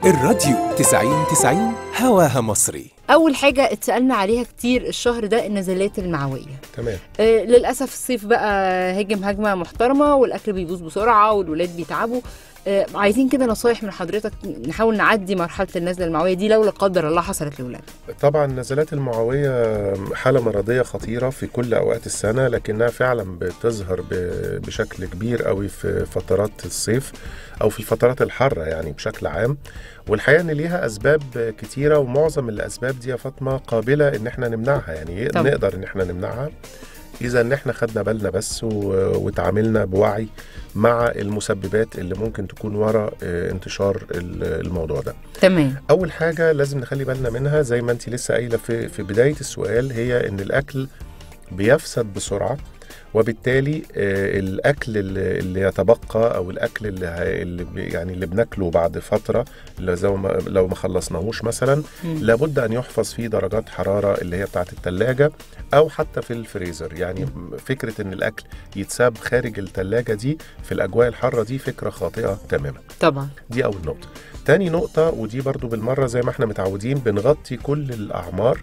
الراديو 90 هواها مصري. أول حاجة اتسألنا عليها كتير الشهر ده النزلات المعوية. تمام. للأسف الصيف بقى هجم هجمة محترمة والأكل بيبوظ بسرعة والولاد بيتعبوا. عايزين كده نصايح من حضرتك نحاول نعدي مرحلة النزلة المعوية دي لو لا قدر الله حصلت للولاد. طبعا النزلات المعوية حالة مرضية خطيرة في كل أوقات السنة، لكنها فعلا بتظهر بشكل كبير قوي في فترات الصيف أو في الفترات الحارة يعني بشكل عام. والحقيقة إن ليها أسباب كتيرة، ومعظم الأسباب دي يا فاطمة قابلة إن احنا نمنعها، يعني نقدر إن احنا نمنعها إذا إن احنا خدنا بالنا بس وتعاملنا بوعي مع المسببات اللي ممكن تكون وراء انتشار الموضوع ده. تمام. أول حاجة لازم نخلي بالنا منها زي ما أنت لسه قايلة في بداية السؤال، هي إن الأكل بيفسد بسرعة، وبالتالي الأكل اللي يتبقى أو الأكل اللي بناكله بعد فترة لو ما خلصناهوش مثلا لابد أن يحفظ فيه درجات حرارة اللي هي بتاعة التلاجة أو حتى في الفريزر. يعني فكرة إن الأكل يتساب خارج التلاجة دي في الأجواء الحارة دي فكرة خاطئة تماما. طبعا. دي أول نقطة. تاني نقطة، ودي برضو بالمرة زي ما احنا متعودين بنغطي كل الأعمار.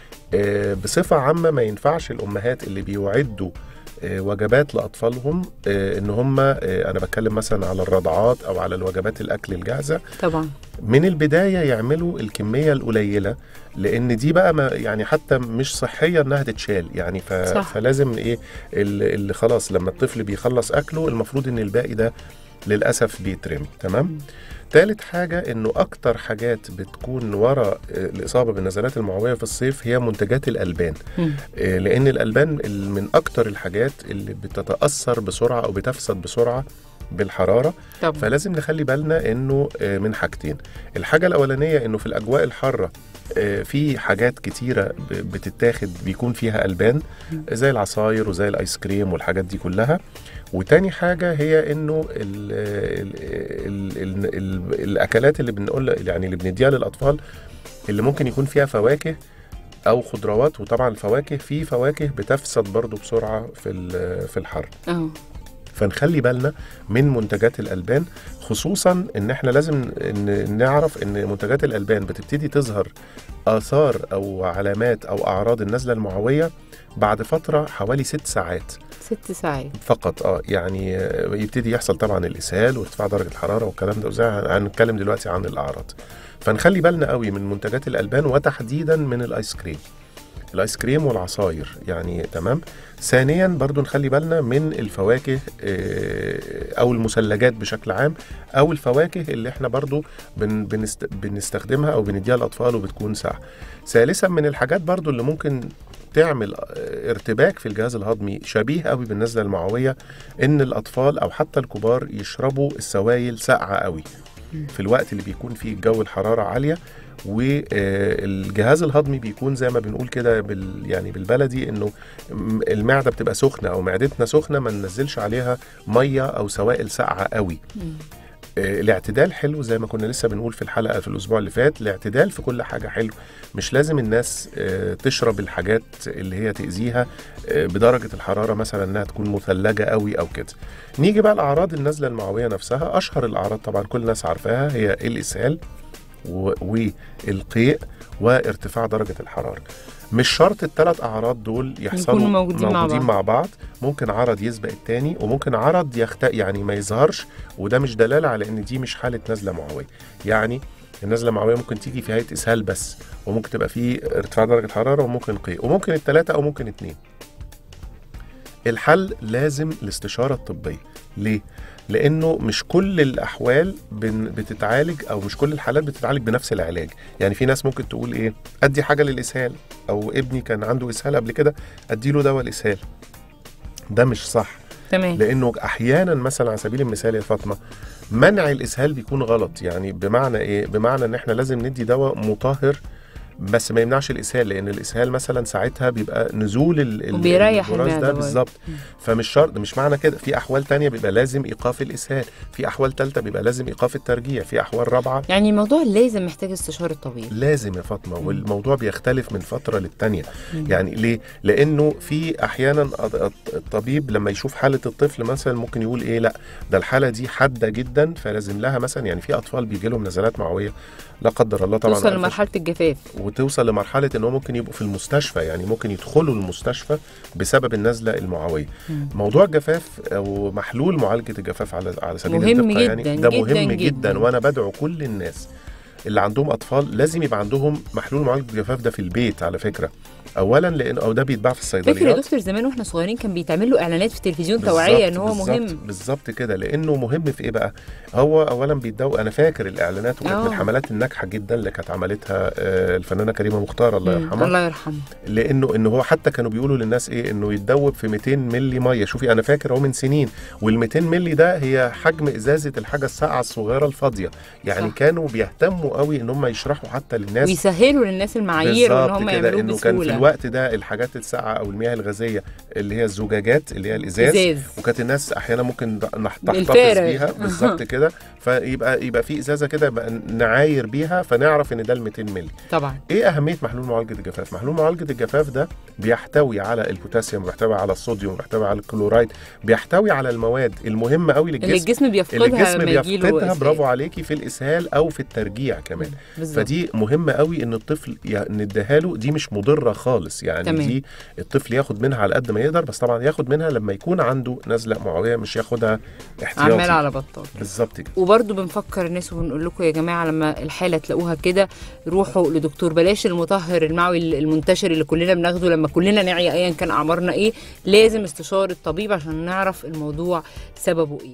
بصفة عامة ما ينفعش الأمهات اللي بيوعدوا وجبات لأطفالهم إن هم أنا بتكلم مثلا على الرضعات أو على الوجبات الأكل الجاهزة، طبعا من البداية يعملوا الكمية القليلة، لأن دي بقى يعني حتى مش صحية إنها تتشال يعني فلازم اللي خلاص لما الطفل بيخلص أكله المفروض إن الباقي ده للأسف بيترمي. تمام. ثالث حاجة إنه أكتر حاجات بتكون وراء الإصابة بالنزلات المعوية في الصيف هي منتجات الألبان. لأن الألبان من أكتر الحاجات اللي بتتأثر بسرعة أو بتفسد بسرعة بالحرارة. طبعا. فلازم نخلي بالنا إنه من حاجتين. الحاجة الأولانية إنه في الأجواء الحارة في حاجات كتيرة بتتاخد بيكون فيها ألبان زي العصاير وزي الآيس كريم والحاجات دي كلها. وتاني حاجة هي إنه الأكلات اللي بنقول يعني اللي بنديها للأطفال اللي ممكن يكون فيها فواكه أو خضروات، وطبعا الفواكه في فواكه بتفسد برضو بسرعة في الحر. فنخلي بالنا من منتجات الألبان، خصوصا إن احنا لازم نعرف إن منتجات الألبان بتبتدي تظهر آثار أو علامات أو أعراض النزلة المعوية بعد فترة حوالي 6 ساعات. 6 ساعات فقط. يعني يبتدي يحصل طبعا الإسهال وارتفاع درجة الحرارة والكلام ده، وزي هنتكلم دلوقتي عن الأعراض. فنخلي بالنا قوي من منتجات الألبان، وتحديدا من الآيس كريم والعصاير يعني. تمام. ثانيا برضو نخلي بالنا من الفواكه أو المثلجات بشكل عام، أو الفواكه اللي احنا برضو بنستخدمها أو بنديها للأطفال وبتكون ساقعة. ثالثا من الحاجات برضو اللي ممكن تعمل ارتباك في الجهاز الهضمي شبيه قوي بالنسبة المعوية، ان الاطفال او حتى الكبار يشربوا السوائل ساقعة قوي في الوقت اللي بيكون فيه الجو الحرارة عالية، والجهاز الهضمي بيكون زي ما بنقول كده يعني بالبلدي انه المعدة بتبقى سخنة او معدتنا سخنة، ما ننزلش عليها مية او سوائل ساقعة قوي. الاعتدال حلو زي ما كنا لسه بنقول في الحلقة في الأسبوع اللي فات، الاعتدال في كل حاجة حلو. مش لازم الناس تشرب الحاجات اللي هي تأذيها بدرجة الحرارة مثلا انها تكون مثلجة قوي او كده. نيجي بقى لأعراض النزلة المعوية نفسها. أشهر الأعراض طبعا كل الناس عارفاها هي الإسهال والقيء وارتفاع درجة الحرارة. مش شرط ال3 أعراض دول يحصلوا موجودين مع بعض. ممكن عرض يسبق التاني، وممكن عرض يعني ما يظهرش، وده مش دلالة على ان دي مش حالة نزلة معوية. يعني النزلة المعوية ممكن تيجي في هيئة إسهال بس، وممكن تبقى فيه ارتفاع درجة حرارة، وممكن قيء، وممكن ال3 أو ممكن 2. الحل لازم الاستشارة الطبية. ليه؟ لأنه مش كل الأحوال بتتعالج، أو مش كل الحالات بتتعالج بنفس العلاج. يعني في ناس ممكن تقول إيه، أدي حاجة للإسهال، أو ابني كان عنده إسهال قبل كده أديله دواء الإسهال. ده مش صح. تمام. لأنه أحيانا مثلا على سبيل المثال يا فاطمة منع الإسهال بيكون غلط. يعني بمعنى إيه؟ بمعنى إن إحنا لازم ندي دواء مطهر بس ما يمنعش الاسهال، لان الاسهال مثلا ساعتها بيبقى نزول وبيريح البراز ده المعدة بالظبط. فمش شرط، مش معنى كده، في احوال تانية بيبقى لازم ايقاف الاسهال، في احوال ثالثه بيبقى لازم ايقاف الترجيع، في احوال رابعه يعني الموضوع لازم محتاج استشارة طبيب. لازم يا فاطمه. والموضوع بيختلف من فتره للتانيه. يعني ليه؟ لانه في احيانا الطبيب لما يشوف حاله الطفل مثلا ممكن يقول ايه، لا ده الحاله دي حاده جدا فلازم لها مثلا، يعني في اطفال بيجي لهم نزلات معويه لا قدر الله طبعا، توصل لمرحلة الجفاف، وتوصل لمرحله ان هو ممكن يبقوا في المستشفى، يعني ممكن يدخلوا المستشفى بسبب النزله المعويه. موضوع الجفاف او محلول معالجه الجفاف على سبيل مهم الدقه جدا يعني ده جدا مهم جدا. جدا. وانا بدعو كل الناس اللي عندهم اطفال لازم يبقى عندهم محلول معالجه الجفاف ده في البيت على فكره. اولا لان او ده بيتباع في الصيدليات. فاكر يا دكتور زمان واحنا صغيرين كان بيتعمل له اعلانات في التلفزيون توعيه ان هو مهم. بالظبط كده، لانه مهم في ايه بقى؟ هو اولا بيتداوى. انا فاكر الاعلانات وكانت من الحملات الناجحه جدا اللي كانت عملتها الفنانه كريمه مختار الله يرحمها. الله يرحمه. لانه هو حتى كانوا بيقولوا للناس ايه، انه يتدوب في 200 مللي ميه. شوفي انا فاكر اهو من سنين، وال 200 مللي ده هي حجم ازازه الحاجه الساقعه الصغيره الفاضيه. يعني صح. كانوا بيهتموا قوي ان هم يشرحوا حتى للناس ويسهلوا للناس المعايير وان هم يعملوه بسهوله. كان في الوقت ده الحاجات الساقعه او المياه الغازيه اللي هي الزجاجات اللي هي الازاز، وكانت الناس احيانا ممكن تحتفظ بيها بالظبط كده، فيبقى في ازازه كده نعاير بيها فنعرف ان ده ال 200 مللي. طبعا ايه اهميه محلول معالجه الجفاف؟ محلول معالجه الجفاف ده بيحتوي على البوتاسيوم، بيحتوي على الصوديوم، بيحتوي على الكلورايد، بيحتوي على المواد المهمه قوي للجسم اللي الجسم بيفقدها برافو عليكي في الاسهال او في الترجيع كمان. فدي مهمه قوي ان الطفل نديها له، دي مش مضره خالص يعني. تمام. دي الطفل ياخد منها على قد ما يقدر، بس طبعا ياخد منها لما يكون عنده نزله معويه، مش ياخدها احتياطي عمال على بطال. بالظبط كده. وبرده بنفكر الناس وبنقول لكم يا جماعه لما الحاله تلاقوها كده روحوا لدكتور، بلاش المطهر المعوي المنتشر اللي كلنا بناخده لما كلنا نعي ايا كان اعمارنا ايه. لازم استشاره طبيب عشان نعرف الموضوع سببه ايه.